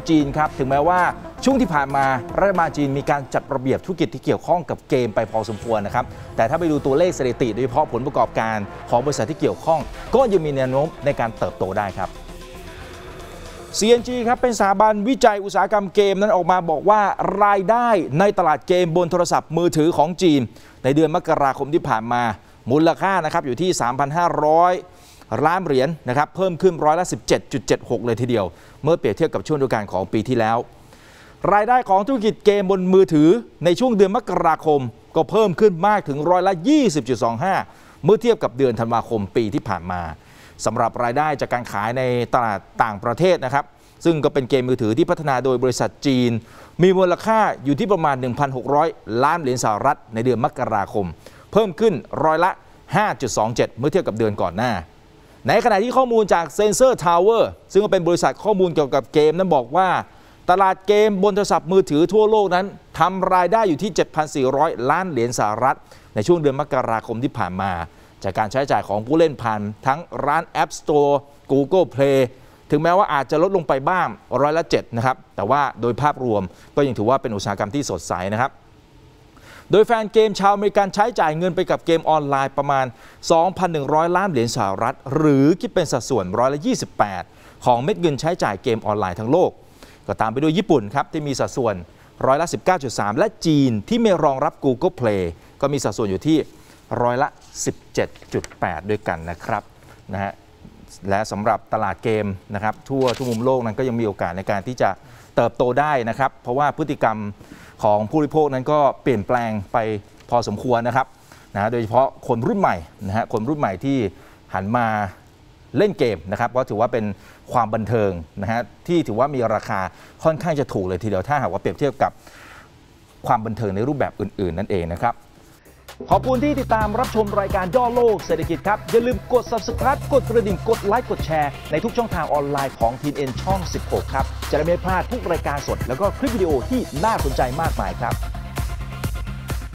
จีนครับถึงแม้ว่าช่วงที่ผ่านมารัฐบาลจีนมีการจัดระเบียบธุรกิจที่เกี่ยวข้องกับเกมไปพอสมควรนะครับแต่ถ้าไปดูตัวเลขสถิติโดยเฉพาะผลประกอบการของบริษัทที่เกี่ยวข้องก็ยังมีแนวโน้มในการเติบโตได้ครับ CNG ครับเป็นสถาบันวิจัยอุตสาหกรรมเกมนั้นออกมาบอกว่ารายได้ในตลาดเกมบนโทรศัพท์มือถือของจีนในเดือนมกราคมที่ผ่านมามูลค่านะครับอยู่ที่ 3,500 ล้านเหรียญนะครับเพิ่มขึ้นร้อยละ 17.76 เลยทีเดียวเมื่อเปรียบเทียบกับช่วงเดียวกันของปีที่แล้วรายได้ของธุรกิจเกมบนมือถือในช่วงเดือนมกราคมก็เพิ่มขึ้นมากถึงร้อยละ 20.25 เมื่อเทียบกับเดือนธันวาคมปีที่ผ่านมาสำหรับรายได้จากการขายในตลาดต่างประเทศนะครับซึ่งก็เป็นเกมมือถือที่พัฒนาโดยบริษัทจีนมีมูลค่าอยู่ที่ประมาณ 1,600 ล้านเหรียญสหรัฐในเดือนมกราคมเพิ่มขึ้นร้อยละ 5.27 เมื่อเทียบกับเดือนก่อนหน้าในขณะที่ข้อมูลจาก Sensor Tower ซึ่งเป็นบริษัทข้อมูลเกี่ยวกับเกมนั้นบอกว่าตลาดเกมบนโทรศัพท์มือถือทั่วโลกนั้นทำรายได้อยู่ที่ 7,400 ล้านเหรียญสหรัฐในช่วงเดือนมกราคมที่ผ่านมาจากการใช้จ่ายของผู้เล่นผ่านทั้งร้าน App Store Google Play ถึงแม้ว่าอาจจะลดลงไปบ้างร้อยละ 7นะครับแต่ว่าโดยภาพรวมก็ยังถือว่าเป็นอุตสาหกรรมที่สดใสนะครับโดยแฟนเกมชาวอเมริกันใช้จ่ายเงินไปกับเกมออนไลน์ประมาณ 2,100 ล้านเหรียญสหรัฐหรือคิดเป็นสัดส่วนร้อยละ 28ของเม็ดเงินใช้จ่ายเกมออนไลน์ทั้งโลกก็ตามไปด้วยญี่ปุ่นครับที่มีสัดส่วนร้อยละ 19.3 และจีนที่ไม่รองรับ Google Play ก็มีสัดส่วนอยู่ที่ร้อยละ 17.8 ด้วยกันนะครับนะฮะและสำหรับตลาดเกมนะครับทั่วทุกมุมโลกนั้นก็ยังมีโอกาสในการที่จะเติบโตได้นะครับเพราะว่าพฤติกรรมของผู้บริโภคนั้นก็เปลี่ยนแปลงไปพอสมควรนะครับนะโดยเฉพาะคนรุ่นใหม่นะฮะคนรุ่นใหม่ที่หันมาเล่นเกมนะครับก็ถือว่าเป็นความบันเทิงนะฮะที่ถือว่ามีราคาค่อนข้างจะถูกเลยทีเดียวถ้าหากว่าเปรียบเทียบกับความบันเทิงในรูปแบบอื่นๆนั่นเองนะครับขอบคุณที่ติดตามรับชมรายการย่อโลกเศรษฐกิจครับอย่าลืมกด Subscribe กดกระดิ่งกดไลค์กดแชร์ในทุกช่องทางออนไลน์ของ TNN ช่อง 16 ครับจะได้ไม่พลาดทุกรายการสดแล้วก็คลิปวิดีโอที่น่าสนใจมากมายครับ